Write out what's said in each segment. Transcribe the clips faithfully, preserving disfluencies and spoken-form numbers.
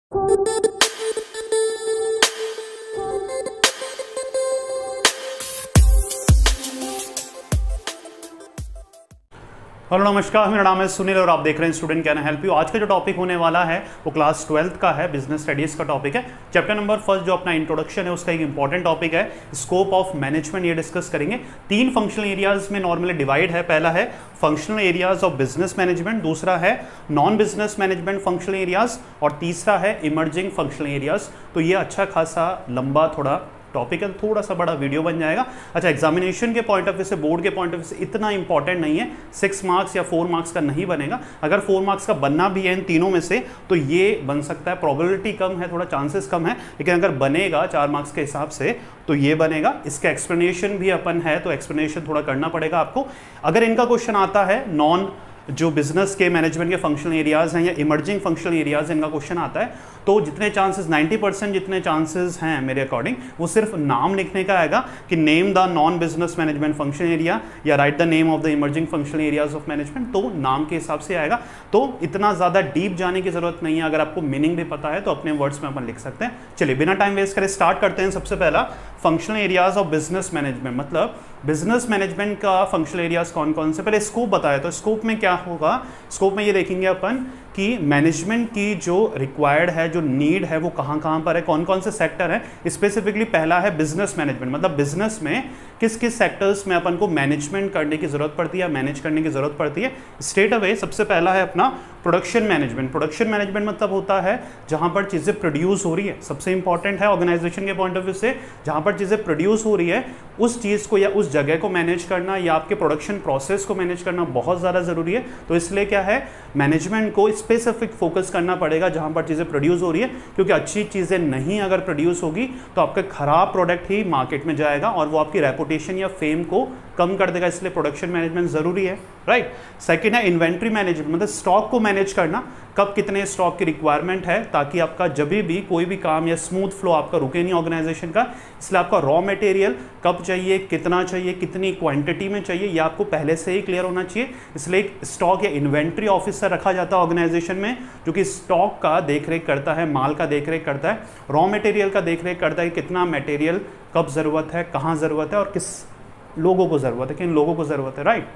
Hello नमस्कार, मेरा नाम है सुनील और आप देख रहे हैं स्टूडेंट कैन हेल्प यू। आज का जो टॉपिक होने वाला है वो क्लास ट्वेल्थ का है, बिजनेस स्टडीज का टॉपिक है। चैप्टर नंबर फर्स्ट जो अपना इंट्रोडक्शन है उसका एक इंपॉर्टेंट टॉपिक है, स्कोप ऑफ मैनेजमेंट, ये डिस्कस करेंगे। तीन फंक्शनल एरियाज में नॉर्मली डिवाइड है। पहला है functional areas of business management, दूसरा है non business management functional areas और तीसरा है इमर्जिंग फंक्शनल एरियाज। तो ये अच्छा खासा लंबा थोड़ा टॉपिक है, थोड़ा सा बड़ा वीडियो बन जाएगा। अच्छा, एग्जामिनेशन के पॉइंट ऑफ व्यू से, बोर्ड के पॉइंट ऑफ व्यू से इतना इंपॉर्टेंट नहीं है, सिक्स मार्क्स या फोर मार्क्स का नहीं बनेगा। अगर फोर मार्क्स का बनना भी है इन तीनों में से तो ये बन सकता है, प्रोबेबिलिटी कम है, थोड़ा चांसेस कम है, लेकिन अगर बनेगा चार मार्क्स के हिसाब से तो ये बनेगा। इसका एक्सप्लेनेशन भी अपन है तो एक्सप्लेनेशन थोड़ा करना पड़ेगा आपको। अगर इनका क्वेश्चन आता है नॉन जो बिजनेस के मैनेजमेंट के फंक्शनल एरियाज हैं या इमर्जिंग फंक्शनल एरियाज, इनका क्वेश्चन आता है तो जितने चांसेस नब्बे परसेंट जितने चांसेस हैं मेरे अकॉर्डिंग, वो सिर्फ नाम लिखने का आएगा कि name the non business management function area या right the name of the emerging functional areas of management, तो नाम के हिसाब से आएगा। तो इतना ज़्यादा डीप जाने की जरूरत नहीं है। अगर आपको मीनिंग भी पता है तो अपने वर्ड्स में अपन लिख सकते हैं। चलिए बिना टाइम वेस्ट करे स्टार्ट करते हैं। सबसे पहला functional areas of business management, मतलब बिजनेस मैनेजमेंट का फंक्शनल एरियाज कौन कौन से, पहले स्कोप बताया। तो स्कोप में क्या होगा, स्कोप में ये देखेंगे अपन कि मैनेजमेंट की जो रिक्वायर्ड है, जो नीड है, वो कहाँ कहाँ पर है, कौन कौन से सेक्टर है। स्पेसिफिकली पहला है बिजनेस मैनेजमेंट, मतलब बिजनेस में किस किस सेक्टर्स में अपन को मैनेजमेंट करने की जरूरत पड़ती है, मैनेज करने की जरूरत पड़ती है। स्ट्रेट अवे सबसे पहला है अपना प्रोडक्शन मैनेजमेंट। प्रोडक्शन मैनेजमेंट मतलब होता है जहाँ पर चीज़ें प्रोड्यूस हो रही है, सबसे इंपॉर्टेंट है ऑर्गेनाइजेशन के पॉइंट ऑफ व्यू से। जहाँ पर चीज़ें प्रोड्यूस हो रही है उस चीज़ को या उस जगह को मैनेज करना या आपके प्रोडक्शन प्रोसेस को मैनेज करना बहुत ज़्यादा ज़रूरी है। तो इसलिए क्या है, मैनेजमेंट को स्पेसिफिक फोकस करना पड़ेगा जहाँ पर चीज़ें प्रोड्यूस हो रही है, क्योंकि अच्छी चीज़ें नहीं अगर प्रोड्यूस होगी तो आपका खराब प्रोडक्ट ही मार्केट में जाएगा और वो आपकी रेपुटेशन या फेम को कम कर देगा। इसलिए प्रोडक्शन मैनेजमेंट ज़रूरी है, राइट। सेकेंड है इन्वेंट्री मैनेजमेंट, मतलब स्टॉक को मैनेज करना, कब कितने स्टॉक की रिक्वायरमेंट है, ताकि आपका जब भी कोई भी काम या स्मूथ फ्लो आपका रुके नहीं ऑर्गेनाइजेशन का। इसलिए आपका रॉ मटेरियल कब चाहिए, कितना चाहिए, कितनी क्वांटिटी में चाहिए, यह आपको पहले से ही क्लियर होना चाहिए। इसलिए एक स्टॉक या इन्वेंट्री ऑफिसर रखा जाता है ऑर्गेनाइजेशन में, जो कि स्टॉक का देखरेख करता है, माल का देखरेख करता है, रॉ मटेरियल का देखरेख करता है, कितना मटेरियल कब ज़रूरत है, कहाँ ज़रूरत है और किस लोगों को ज़रूरत है, किन लोगों को ज़रूरत है, राइट।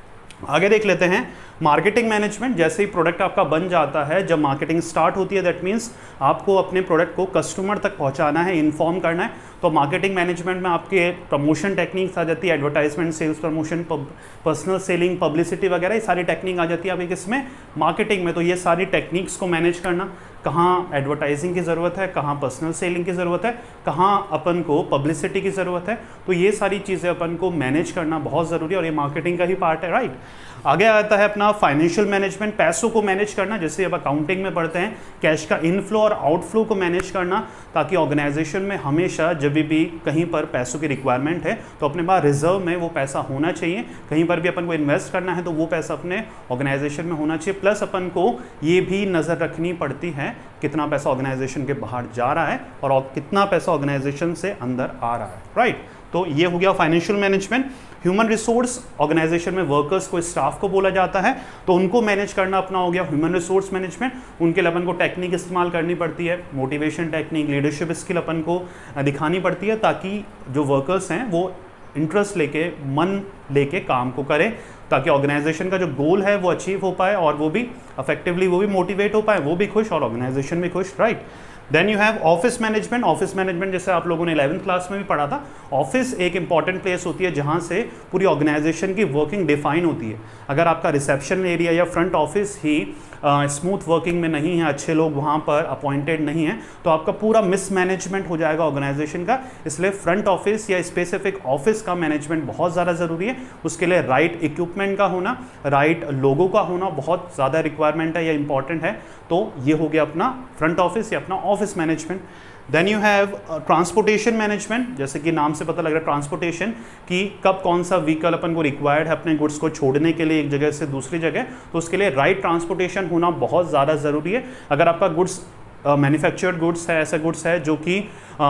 आगे देख लेते हैं मार्केटिंग मैनेजमेंट। जैसे ही प्रोडक्ट आपका बन जाता है, जब मार्केटिंग स्टार्ट होती है, दैट मीन्स आपको अपने प्रोडक्ट को कस्टमर तक पहुंचाना है, इन्फॉर्म करना है। तो मार्केटिंग मैनेजमेंट में आपके प्रमोशन टेक्निक्स आ जाती है, advertisement, sales promotion, personal selling, publicity वगैरह, ये सारी टेक्निक आ जाती है आपकी किसमें, मार्केटिंग में। तो ये सारी टेक्निक्स को मैनेज करना, कहाँ एडवर्टाइजिंग की ज़रूरत है, कहाँ पर्सनल सेलिंग की ज़रूरत है, कहाँ अपन को पब्लिसिटी की ज़रूरत है, तो ये सारी चीज़ें अपन को मैनेज करना बहुत ज़रूरी है और ये मार्केटिंग का ही पार्ट है, राइट। आगे आता है अपना फाइनेंशियल मैनेजमेंट, पैसों को मैनेज करना। जैसे अब अकाउंटिंग में पढ़ते हैं, कैश का इनफ्लो और आउटफ्लो को मैनेज करना, ताकि ऑर्गेनाइजेशन में हमेशा जब भी कहीं पर पैसों की रिक्वायरमेंट है तो अपने पास रिजर्व में वो पैसा होना चाहिए। कहीं पर भी अपन को इन्वेस्ट करना है तो वो पैसा अपने ऑर्गेनाइजेशन में होना चाहिए। प्लस अपन को ये भी नज़र रखनी पड़ती है कितना पैसा ऑर्गेनाइजेशन के बाहर जा रहा है और कितना पैसा ऑर्गेनाइजेशन से अंदर आ रहा है, राइट। तो ये हो गया financial management. Human resource, organisation में वर्कर्स को, स्टाफ को बोला जाता है, तो उनको मैनेज करना अपना हो गया ह्यूमन रिसोर्स मैनेजमेंट। उनके लिए अपन को टेक्निक इस्तेमाल करनी पड़ती है, मोटिवेशन टेक्निक, लीडरशिप स्किल अपन को दिखानी पड़ती है, ताकि जो वर्कर्स हैं वो इंटरेस्ट लेके, मन लेके काम को करें, ताकि ऑर्गेनाइजेशन का जो गोल है वो अचीव हो पाए और वो भी इफेक्टिवली, वो भी मोटिवेट हो पाए, वो भी खुश और ऑर्गेनाइजेशन भी खुश, right. Then you have office management. Office management जैसे आप लोगों ने इलेवेंथ क्लास में भी पढ़ा था, ऑफिस एक इंपॉर्टेंट प्लेस होती है जहाँ से पूरी ऑर्गेनाइजेशन की वर्किंग डिफाइन होती है। अगर आपका रिसेप्शन एरिया या फ्रंट ऑफिस ही स्मूथ uh, वर्किंग में नहीं है, अच्छे लोग वहाँ पर अपॉइंटेड नहीं हैं, तो आपका पूरा मिसमैनेजमेंट हो जाएगा ऑर्गेनाइजेशन का। इसलिए फ्रंट ऑफिस या स्पेसिफिक ऑफिस का मैनेजमेंट बहुत ज़्यादा ज़रूरी है। उसके लिए राइट इक्विपमेंट का होना, राइट लोगों का होना बहुत ज़्यादा रिक्वायरमेंट है या इंपॉर्टेंट है। तो ये हो गया अपना फ्रंट ऑफिस या अपना office management. Then you have transportation management. जैसे कि नाम से पता लग रहा है ट्रांसपोर्टेशन, कि कब कौन सा व्हीकल अपन को रिक्वायर्ड है अपने गुड्स को छोड़ने के लिए एक जगह से दूसरी जगह, तो उसके लिए राइट ट्रांसपोर्टेशन होना बहुत ज़्यादा ज़रूरी है। अगर आपका गुड्स मैन्युफैक्चर्ड गुड्स है, ऐसा गुड्स है जो कि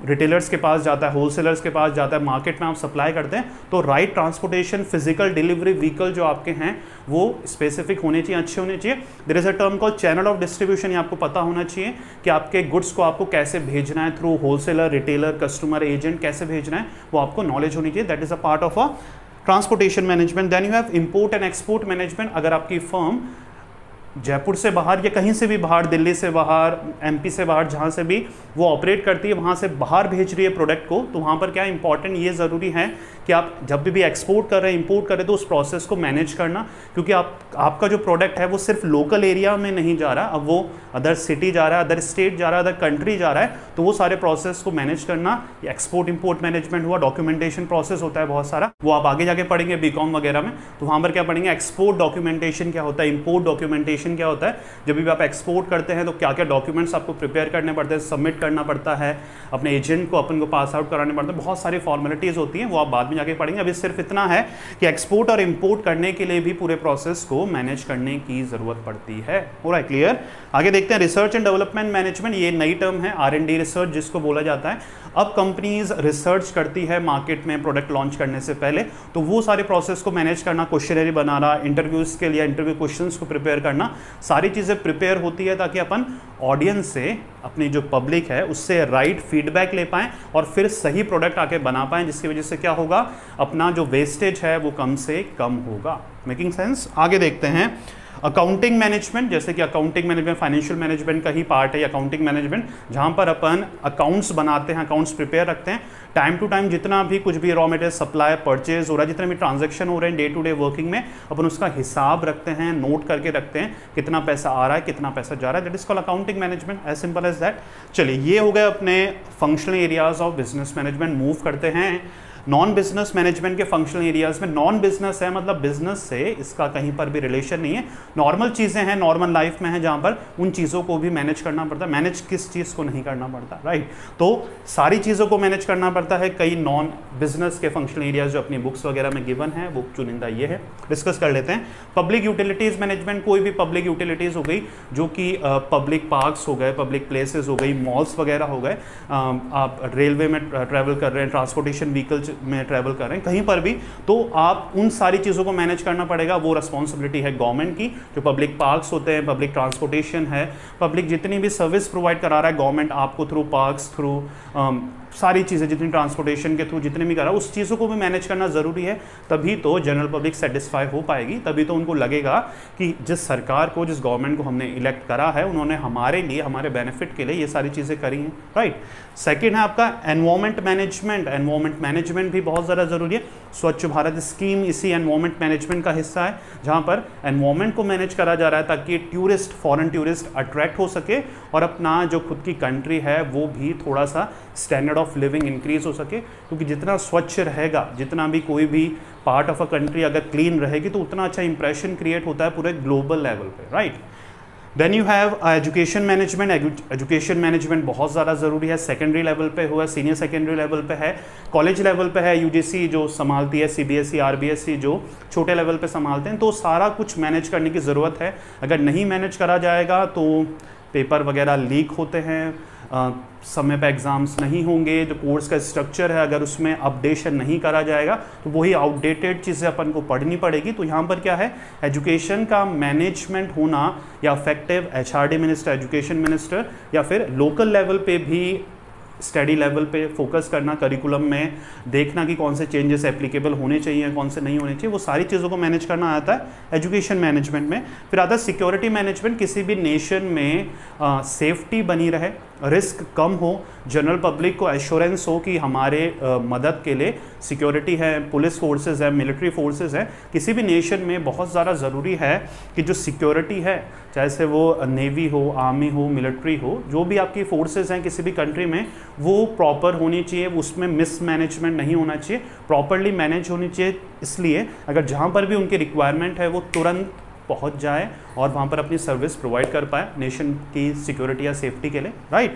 रिटेलर्स के पास जाता है, होलसेलर्स के पास जाता है, मार्केट में आप सप्लाई करते हैं, तो right transportation physical delivery vehicle जो आपके हैं वो स्पेसिफिक होने चाहिए, अच्छे होने चाहिए। There is a term called channel of distribution, ये आपको पता होना चाहिए कि आपके गुड्स को आपको कैसे भेजना है, through wholesaler, retailer, customer, agent कैसे भेजना है वो आपको नॉलेज होनी चाहिए। That is a part of a transportation management. Then you have import and export management. अगर आपकी फर्म जयपुर से बाहर या कहीं से भी बाहर, दिल्ली से बाहर, एमपी से बाहर, जहाँ से भी वो ऑपरेट करती है, वहाँ से बाहर भेज रही है प्रोडक्ट को, तो वहाँ पर क्या इंपॉर्टेंट ये ज़रूरी है कि आप जब भी भी एक्सपोर्ट कर रहे हैं, इंपोर्ट कर रहे हैं, तो उस प्रोसेस को मैनेज करना, क्योंकि आप आपका जो प्रोडक्ट है वो सिर्फ लोकल एरिया में नहीं जा रहा, अब वो अदर सिटी जा रहा है, अदर स्टेट जा रहा है, अदर कंट्री जा रहा है, तो वो सारे प्रोसेस को मैनेज करना, एक्सपोर्ट इंपोर्ट मैनेजमेंट हुआ। डॉक्यूमेंटेशन प्रोसेस होता है बहुत सारा, वो आप आगे जाके पढ़ेंगे बीकॉम वगैरह में, तो वहाँ पर क्या पढ़ेंगे, एक्सपोर्ट डॉक्यूमेंटेशन क्या होता है, इंपोर्ट डॉक्यूमेंटेशन क्या होता है। जब भी आप एक्सपोर्ट करते हैं तो क्या क्या डॉक्यूमेंट्स आपको प्रिपेयर करने पड़ते हैं, सबमिट करना पड़ता है, अपने एजेंट को अपन को पास आउट कराने पड़ते हैं, बहुत सारी फॉर्मेलिटीज़ होती हैं, वो आप बाद में जाके पढ़ेंगे। अभी सिर्फ इतना है कि एक्सपोर्ट और इंपोर्ट करने के लिए भी पूरे प्रोसेस को मैनेज करने की ज़रूरत पड़ती है। Alright, clear. आगे देखते हैं रिसर्च एंड डेवलपमेंट मैनेजमेंट। ये नई टर्म है, आर एंड डी रिसर्च जिसको बोला जाता है। अब कंपनीज रिसर्च करती है मार्केट में प्रोडक्ट लॉन्च करने से पहले, तो वो सारे प्रोसेस को मैनेज करना, क्वेश्चनरी बनाना, इंटरव्यूज़ के लिए इंटरव्यू क्वेश्चंस को प्रिपेयर करना, सारी चीज़ें प्रिपेयर होती है ताकि अपन ऑडियंस से, अपनी जो पब्लिक है उससे राइट फीडबैक ले पाएँ और फिर सही प्रोडक्ट आके बना पाएँ, जिसकी वजह से क्या होगा, अपना जो वेस्टेज है वो कम से कम होगा। Making sense. आगे देखते हैं अकाउंटिंग मैनेजमेंट। जैसे कि अकाउंटिंग मैनेजमेंट फाइनेंशियल मैनेजमेंट का ही पार्ट है, अकाउंटिंग मैनेजमेंट, जहाँ पर अपन अकाउंट्स बनाते हैं, अकाउंट्स प्रिपेयर रखते हैं, टाइम टू टाइम जितना भी कुछ भी रॉ मटेरियल सप्लाई परचेज हो रहा है, जितने भी ट्रांजैक्शन हो रहे हैं डे टू डे वर्किंग में, अपन उसका हिसाब रखते हैं, नोट करके रखते हैं, कितना पैसा आ रहा है, कितना पैसा जा रहा है। That is called accounting management, as simple as that. चलिए, ये हो गए अपने functional areas of business management. Move करते हैं नॉन बिजनेस मैनेजमेंट के फंक्शनल एरियाज में। नॉन बिजनेस है मतलब बिजनेस से इसका कहीं पर भी रिलेशन नहीं है, नॉर्मल चीज़ें हैं, नॉर्मल लाइफ में है, जहाँ पर उन चीज़ों को भी मैनेज करना पड़ता है। मैनेज किस चीज़ को नहीं करना पड़ता, राइट। तो सारी चीज़ों को मैनेज करना पड़ता है। कई नॉन बिजनेस के फंक्शनल एरियाज जो अपनी बुक्स वगैरह में गिवन है, वो चुनिंदा ये है, डिस्कस कर लेते हैं। पब्लिक यूटिलिटीज़ मैनेजमेंट, कोई भी पब्लिक यूटिलिटीज़ हो गई, जो कि पब्लिक पार्क्स हो गए, पब्लिक प्लेसेस हो गई, मॉल्स वगैरह हो गए, आप रेलवे में ट्रैवल कर रहे हैं, ट्रांसपोर्टेशन व्हीकल्स में ट्रैवल कर रहे हैं, कहीं पर भी, तो आप उन सारी चीज़ों को मैनेज करना पड़ेगा। वो रिस्पॉन्सिबिलिटी है गवर्नमेंट की। जो पब्लिक पार्क्स होते हैं, पब्लिक ट्रांसपोर्टेशन है, पब्लिक जितनी भी सर्विस प्रोवाइड करा रहा है गवर्नमेंट आपको थ्रू पार्क्स, थ्रू सारी चीज़ें जितनी ट्रांसपोर्टेशन के थ्रू जितने भी करा, उस चीज़ों को भी मैनेज करना ज़रूरी है। तभी तो जनरल पब्लिक सेटिस्फाई हो पाएगी, तभी तो उनको लगेगा कि जिस सरकार को, जिस गवर्नमेंट को हमने इलेक्ट करा है, उन्होंने हमारे लिए, हमारे बेनिफिट के लिए ये सारी चीज़ें करी हैं, राइट। सेकेंड है आपका एनवायरमेंट मैनेजमेंट। एनवायरमेंट मैनेजमेंट भी बहुत ज़्यादा ज़रूरी है। स्वच्छ भारत स्कीम इसी एनवायरमेंट मैनेजमेंट का हिस्सा है, जहाँ पर एनवायरमेंट को मैनेज करा जा रहा है ताकि टूरिस्ट, फॉरेन टूरिस्ट अट्रैक्ट हो सके और अपना जो खुद की कंट्री है वो भी थोड़ा सा स्टैंडर्ड ऑफ लिविंग इंक्रीज हो सके। क्योंकि जितना स्वच्छ रहेगा, जितना भी कोई भी पार्ट ऑफ अ कंट्री अगर क्लीन रहेगी, तो उतना अच्छा इंप्रेशन क्रिएट होता है पूरे ग्लोबल लेवल पे, right. Then you have education management. Education management बहुत ज़्यादा ज़रूरी है। सेकेंडरी लेवल पे हुआ, सीनियर सेकेंडरी लेवल पे है, कॉलेज लेवल पे है, यूजीसी जो संभालती है, सीबीएसई, आरबीएसई जो छोटे लेवल पे संभालते हैं, तो सारा कुछ मैनेज करने की ज़रूरत है। अगर नहीं मैनेज करा जाएगा तो पेपर वगैरह लीक होते हैं, आ, समय पे एग्ज़ाम्स नहीं होंगे, जो कोर्स का स्ट्रक्चर है अगर उसमें अपडेशन नहीं करा जाएगा तो वही आउटडेटेड चीज़ें अपन को पढ़नी पड़ेगी। तो यहाँ पर क्या है, एजुकेशन का मैनेजमेंट होना, या effective HRD minister, education minister, या फिर लोकल लेवल पे भी स्टडी लेवल पे फोकस करना, करिकुलम में देखना कि कौन से चेंजेस एप्लीकेबल होने चाहिए, कौन से नहीं होने चाहिए, वो सारी चीज़ों को मैनेज करना आता है एजुकेशन मैनेजमेंट में। फिर आता है सिक्योरिटी मैनेजमेंट। किसी भी नेशन में सेफ्टी बनी रहे, रिस्क कम हो, जनरल पब्लिक को एश्योरेंस हो कि हमारे आ, मदद के लिए सिक्योरिटी है, पुलिस फोर्सेस है, मिलिट्री फोर्सेस है। किसी भी नेशन में बहुत ज़्यादा ज़रूरी है कि जो सिक्योरिटी है, चाहे से वो नेवी हो, आर्मी हो, मिलिट्री हो, जो भी आपकी फोर्सेस हैं किसी भी कंट्री में, वो प्रॉपर होनी चाहिए, उसमें मिसमैनेजमेंट नहीं होना चाहिए, प्रॉपरली मैनेज होनी चाहिए। इसलिए अगर जहाँ पर भी उनकी रिक्वायरमेंट है वो तुरंत पहुँच जाए और वहाँ पर अपनी सर्विस प्रोवाइड कर पाए नेशन की सिक्योरिटी या सेफ्टी के लिए, right.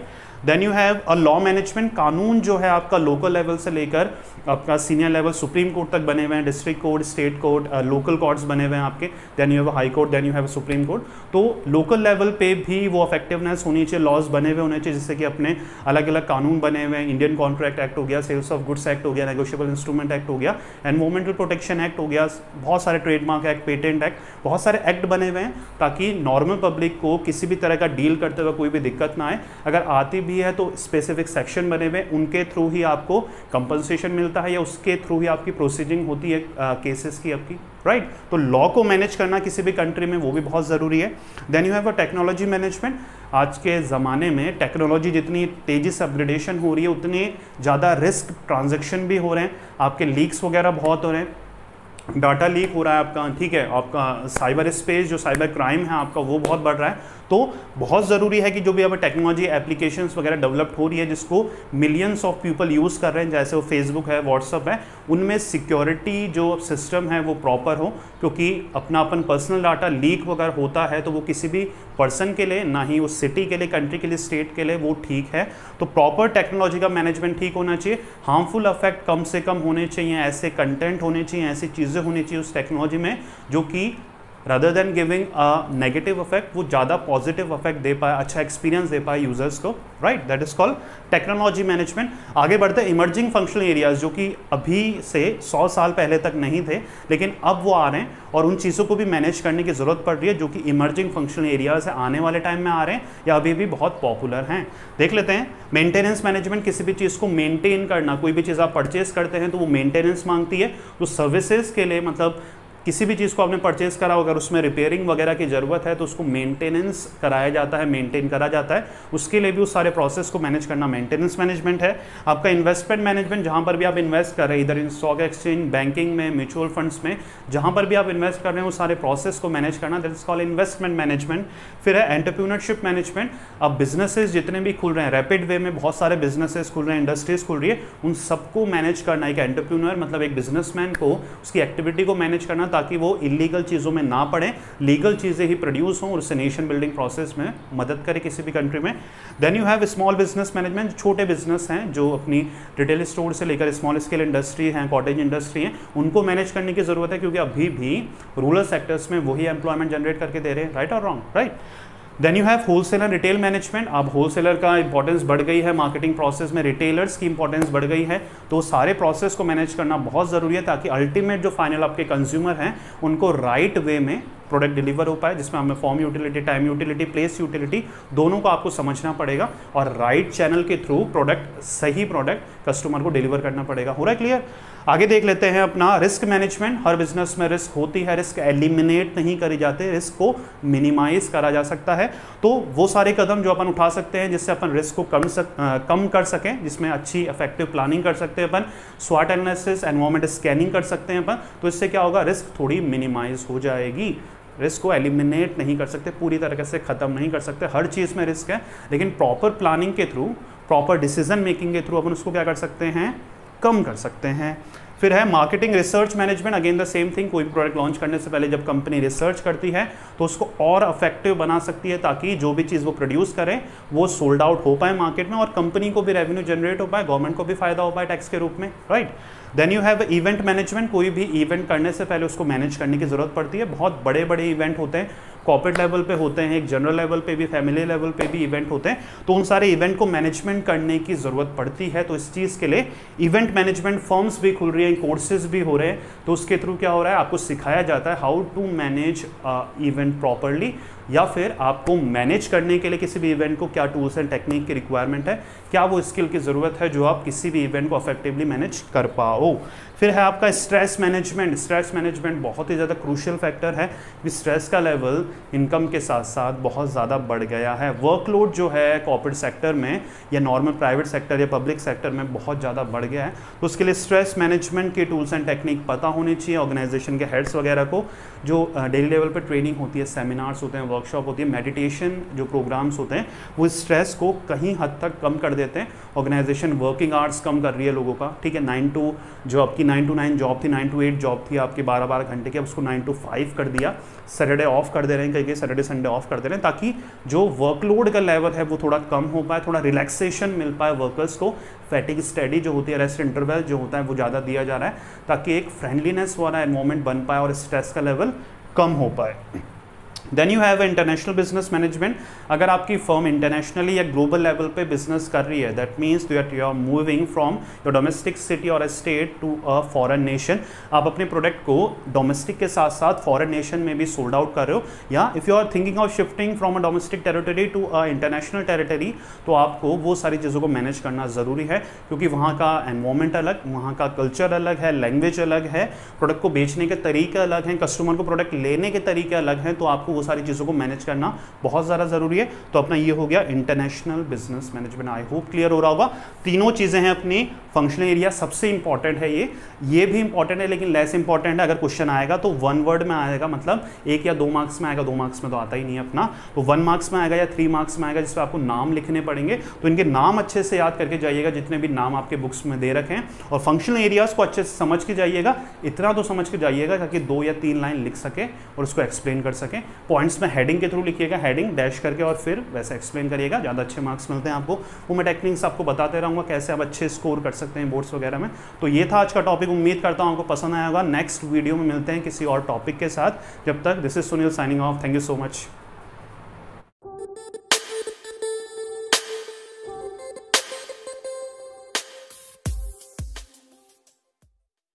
Then you have a law management, कानून जो है आपका लोकल लेवल से लेकर आपका सीनियर लेवल सुप्रीम कोर्ट तक बने हुए हैं, district court, state court, local courts बने हुए हैं आपके। Then you have high court, then you have supreme court. तो लोकल लेवल पे भी वो इफेक्टिवनेस होनी चाहिए, लॉज बने हुए होने चाहिए, जिससे कि अपने अलग अलग कानून बने हुए हैं, इंडियन कॉन्ट्रैक्ट एक्ट हो गया, सेल्स ऑफ गुड्स एक्ट हो गया, नेगोशिएबल इंस्ट्रूमेंट एक्ट हो गया, एनवायरमेंटल प्रोटेक्शन एक्ट हो गया, बहुत सारे ट्रेडमार्क एक्ट, पेटेंट एक्ट, बहुत सारे एक्ट बने हुए हैं ताकि नॉर्मल पब्लिक को किसी भी तरह का डील करते हुए कोई भी दिक्कत ना आए। अगर आती भी है तो स्पेसिफिक सेक्शन बने हुए, उनके थ्रू ही आपको कंपनसेशन मिलता है या उसके थ्रू ही आपकी प्रोसीडिंग होती है केसेस की आपकी, राइट right? तो लॉ को मैनेज करना किसी भी कंट्री में वो भी बहुत ज़रूरी है। Then you have a technology management. आज के ज़माने में टेक्नोलॉजी जितनी तेज़ी से अपग्रेडेशन हो रही है उतने ज़्यादा रिस्क ट्रांजैक्शन भी हो रहे हैं, आपके लीक्स वगैरह बहुत हो रहे हैं, डाटा लीक हो रहा है आपका, ठीक है, आपका साइबर स्पेस जो साइबर क्राइम है आपका वो बहुत बढ़ रहा है। तो बहुत ज़रूरी है कि जो भी अब टेक्नोलॉजी एप्लीकेशंस वगैरह डेवलप्ड हो रही है जिसको मिलियंस ऑफ पीपल यूज़ कर रहे हैं, जैसे वो फेसबुक है, व्हाट्सअप है, उनमें सिक्योरिटी जो सिस्टम है वो प्रॉपर हो, क्योंकि अपना अपन पर्सनल डाटा लीक वगैरह होता है तो वो किसी भी पर्सन के लिए, ना ही उस सिटी के लिए, कंट्री के लिए, स्टेट के लिए वो ठीक है। तो प्रॉपर टेक्नोलॉजी का मैनेजमेंट ठीक होना चाहिए, हार्मफुल इफेक्ट कम से कम होने चाहिए, ऐसे कंटेंट होने चाहिए, ऐसी चीज़ें होनी चाहिए उस टेक्नोलॉजी में जो कि rather than giving a negative effect वो ज़्यादा पॉजिटिव इफेक्ट दे पाए, अच्छा एक्सपीरियंस दे पाए यूजर्स को, right, that is called technology management. आगे बढ़ते हैं इमर्जिंग फंक्शनल एरियाज, जो कि अभी से सौ साल पहले तक नहीं थे लेकिन अब वो आ रहे हैं और उन चीज़ों को भी मैनेज करने की ज़रूरत पड़ रही है, जो कि इमर्जिंग फंक्शनल एरियाज आने वाले टाइम में आ रहे हैं या अभी भी बहुत पॉपुलर हैं। देख लेते हैं मेंटेनेंस मैनेजमेंट, किसी भी चीज़ को मेंटेन करना, कोई भी चीज़ आप परचेज करते हैं तो वो मेंटेनेंस मांगती है, तो सर्विसेज के लिए मतलब किसी भी चीज़ को आपने परचेज करा, अगर उसमें रिपेयरिंग वगैरह की ज़रूरत है तो उसको मेंटेनेंस कराया जाता है, मेंटेन करा जाता है, उसके लिए भी उस सारे प्रोसेस को मैनेज करना मेंटेनेंस मैनेजमेंट है। आपका इन्वेस्टमेंट मैनेजमेंट, जहाँ पर भी आप इन्वेस्ट कर रहे हैं, इधर इन स्टॉक एक्सचेंज, बैंकिंग में, म्यूचुअल फंड्स में, जहाँ पर भी आप इन्वेस्ट कर रहे हैं उस सारे प्रोसेस को मैनेज करना, that is called investment management. फिर है एंटरप्रेन्योरशिप मैनेजमेंट। अब बिजनेसेस जितने भी खुल रहे हैं रैपिड वे में, बहुत सारे बिजनेसेस खुल रहे हैं, इंडस्ट्रीज खुल रही है, उन सबको मैनेज करना एक एंटरप्रेन्योर मतलब एक बिजनेसमैन को उसकी एक्टिविटी को मैनेज करना ताकि वो इलीगल चीज़ों में ना पड़े, लीगल चीज़ें ही प्रोड्यूस हों और उससे नेशन बिल्डिंग प्रोसेस में मदद करे किसी भी कंट्री में। Then you have small business management, छोटे बिजनेस हैं जो अपनी रिटेल स्टोर से लेकर स्मॉल स्केल इंडस्ट्री हैं, कॉटेज इंडस्ट्री हैं, उनको मैनेज करने की ज़रूरत है, क्योंकि अभी भी रूरल सेक्टर्स में वही एम्प्लॉयमेंट जनरेट करके दे रहे हैं, राइट और wrong, right. Then you have wholesaler retail management. अब होलसेलर का इंपॉर्टेंस बढ़ गई है मार्केटिंग प्रोसेस में, रिटेलर्स की इंपॉर्टेंस बढ़ गई है, तो सारे प्रोसेस को मैनेज करना बहुत ज़रूरी है ताकि अल्टीमेट जो फाइनल आपके कंज्यूमर हैं उनको राइट वे में प्रोडक्ट डिलीवर हो पाए, जिसमें हमें form utility, time utility, place utility दोनों को आपको समझना पड़ेगा और राइट चैनल के थ्रू प्रोडक्ट, सही प्रोडक्ट कस्टमर को डिलीवर करना पड़ेगा। हो रहा है क्लियर? आगे देख लेते हैं अपना रिस्क मैनेजमेंट। हर बिजनेस में रिस्क होती है, रिस्क एलिमिनेट नहीं करी जाते, रिस्क को मिनिमाइज करा जा सकता है। तो वो सारे कदम जो अपन उठा सकते हैं जिससे अपन रिस्क को कम सक, आ, कम कर सकें, जिसमें अच्छी इफेक्टिव प्लानिंग कर सकते हैं अपन, स्वॉट एनालिसिस, एनवायरमेंट स्कैनिंग कर सकते हैं अपन, तो इससे क्या होगा, रिस्क थोड़ी मिनिमाइज हो जाएगी। रिस्क को एलिमिनेट नहीं कर सकते, पूरी तरीके से ख़त्म नहीं कर सकते, हर चीज़ में रिस्क है, लेकिन प्रॉपर प्लानिंग के थ्रू, प्रॉपर डिसीजन मेकिंग के थ्रू अपन उसको क्या कर सकते हैं, कम कर सकते हैं। फिर है marketing research management, again the same thing. कोई भी प्रोडक्ट लॉन्च करने से पहले जब कंपनी रिसर्च करती है तो उसको और इफेक्टिव बना सकती है ताकि जो भी चीज़ वो प्रोड्यूस करें वो सोल्ड आउट हो पाए मार्केट में और कंपनी को भी रेवेन्यू जनरेट हो पाए, गवर्नमेंट को भी फायदा हो पाए टैक्स के रूप में, right. Then you have event management. कोई भी इवेंट करने से पहले उसको मैनेज करने की ज़रूरत पड़ती है। बहुत बड़े बड़े इवेंट होते हैं, कॉर्पोरेट लेवल पे होते हैं, एक जनरल लेवल पे भी, फैमिली लेवल पे भी इवेंट होते हैं, तो उन सारे इवेंट को मैनेजमेंट करने की ज़रूरत पड़ती है। तो इस चीज़ के लिए इवेंट मैनेजमेंट फर्म्स भी खुल रही हैं, कोर्सेज भी हो रहे हैं, तो उसके थ्रू क्या हो रहा है, आपको सिखाया जाता है how to manage event properly, या फिर आपको मैनेज करने के लिए किसी भी इवेंट को क्या टूल्स एंड टेक्निक की रिक्वायरमेंट है, क्या वो स्किल की ज़रूरत है जो आप किसी भी इवेंट को इफेक्टिवली मैनेज कर पाओ। फिर है आपका स्ट्रेस मैनेजमेंट। स्ट्रेस मैनेजमेंट बहुत ही ज़्यादा क्रूशियल फैक्टर है कि स्ट्रेस का लेवल इनकम के साथ साथ बहुत ज़्यादा बढ़ गया है। वर्कलोड जो है कॉर्पोरेट सेक्टर में या नॉर्मल प्राइवेट सेक्टर या पब्लिक सेक्टर में बहुत ज़्यादा बढ़ गया है, तो उसके लिए स्ट्रेस मैनेजमेंट के टूल्स एंड टेक्निक पता होनी चाहिए ऑर्गेनाइजेशन के हेड्स वगैरह को। जो डेली लेवल पर ट्रेनिंग होती है, सेमिनार्स होते हैं, वर्कशॉप होती है, मेडिटेशन जो प्रोग्राम्स होते हैं वो स्ट्रेस को कहीं हद तक कम कर देते हैं। ऑर्गेनाइजेशन वर्किंग आवर्स कम कर रही है लोगों का, ठीक है, नाइन टू जो आपकी नाइन टू नाइन जॉब थी, नाइन टू एट जॉब थी आपकी बारह बारह घंटे की, अब उसको नाइन टू फाइव कर दिया। सैटरडे ऑफ कर दे रहे हैं, कहीं कहीं सैटरडे संडे ऑफ कर दे रहे हैं, ताकि जो वर्कलोड का लेवल है वो थोड़ा कम हो पाए, थोड़ा रिलैक्सेशन मिल पाए वर्कर्स को। फैटिग स्टडी जो होती है, रेस्ट इंटरवल जो होता है वो ज़्यादा दिया जा रहा है, ताकि एक फ्रेंडलीनेस वाला एनवायरनमेंट बन पाए और स्ट्रेस का लेवल कम हो पाए। Then you have international business management. अगर आपकी फर्म इंटरनेशनली या ग्लोबल लेवल पे बिजनेस कर रही है, that means that you are moving from your domestic city और state to a foreign nation. आप अपने प्रोडक्ट को डोमेस्टिक के साथ साथ फॉरेन नेशन में भी सोल्ड आउट कर रहे हो, या if you are thinking of shifting from a domestic territory to a international territory, तो आपको वो सारी चीज़ों को मैनेज करना ज़रूरी है, क्योंकि वहाँ का एनवायरमेंट अलग, वहाँ का कल्चर अलग है, लैंग्वेज अलग है, प्रोडक्ट को बेचने के तरीके अलग हैं, कस्टमर को प्रोडक्ट लेने के तरीके अलग हैं, तो आपको वो सारी चीज़ों को मैनेज करना बहुत ज़्यादा ज़रूरी है। तो अपना ये हो गया international business management. I hope clear हो रहा होगा। तीनों चीज़ें हैं अपनी। फंक्शनल एरिया सबसे इंपॉर्टेंट है, ये ये भी इंपॉर्टेंट है लेकिन लेस इंपॉर्टेंट है। अगर क्वेश्चन आएगा तो वन वर्ड में आएगा, मतलब एक या दो मार्क्स में आएगा, दो मार्क्स में तो आता ही नहीं है अपना, तो वन मार्क्स में आएगा या थ्री मार्क्स में आएगा, जिसपे आपको नाम लिखने पड़ेंगे। तो इनके नाम अच्छे से याद करके जाइएगा, जितने भी नाम आपके बुक्स में दे रखे हैं, और फंक्शनल एरियाज को अच्छे से समझ के जाइएगा। इतना तो समझ के जाइएगा ताकि दो या तीन लाइन लिख सके और उसको एक्सप्लेन कर सकें। पॉइंट्स में हेडिंग के थ्रू लिखिएगा, हेडिंग डैश करके, और फिर वैसे एक्सप्लेन करिएगा, ज़्यादा अच्छे मार्क्स मिलते हैं आपको। वो मैं टेक्निक्स आपको बताते रहूँगा कैसे आप अच्छे स्कोर कर सकते हैं बोर्ड्स वगैरह में। तो ये था आज का टॉपिक, उम्मीद करता हूँ आपको पसंद आया होगा। नेक्स्ट वीडियो में मिलते हैं किसी और टॉपिक के साथ। जब तक, this is Sunil signing off. Thank you so much.